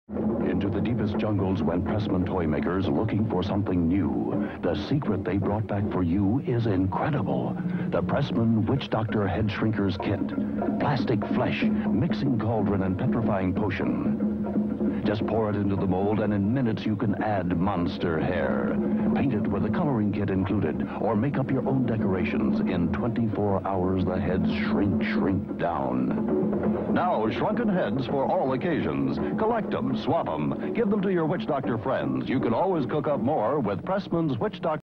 Into the deepest jungles went Pressman toy makers looking for something new. The secret they brought back for you is incredible. The Pressman Witch Doctor Head Shrinkers Kit. Plastic flesh, mixing cauldron, and petrifying potion. Just pour it into the mold, and in minutes you can add monster hair. Paint it with a coloring kit included, or make up your own decorations. In 24 hours, the heads shrink down. Now, shrunken heads for all occasions. Collect them, swap them, give them to your Witch Doctor friends. You can always cook up more with Pressman's Witch Doctor.